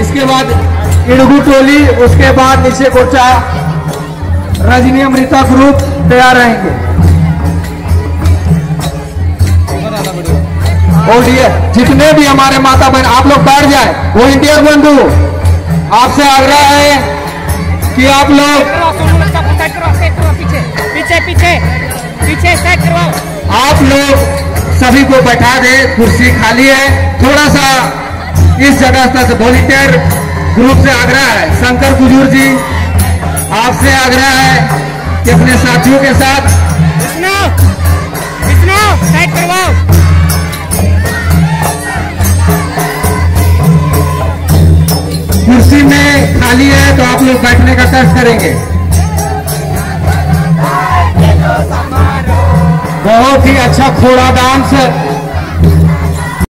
इसके बाद इड़गू टोली, उसके बाद नीचे कोचा रजनी अमृता ग्रुप तैयार रहेंगे। जितने भी हमारे माता बहन आप लोग बैठ जाए। वो इंडिया बंधु आपसे आग्रह है कि आप लोग पीछे आप लोग सभी को बैठा दे। कुर्सी खाली है, थोड़ा सा इस जगह तक वॉलंटियर ग्रुप से आग्रह है। शंकर गुजूर जी आपसे आग्रह है कि अपने साथियों के साथ कुर्सी में खाली है तो आप लोग बैठने का कष्ट करेंगे। बहुत ही अच्छा खोड़ा डांस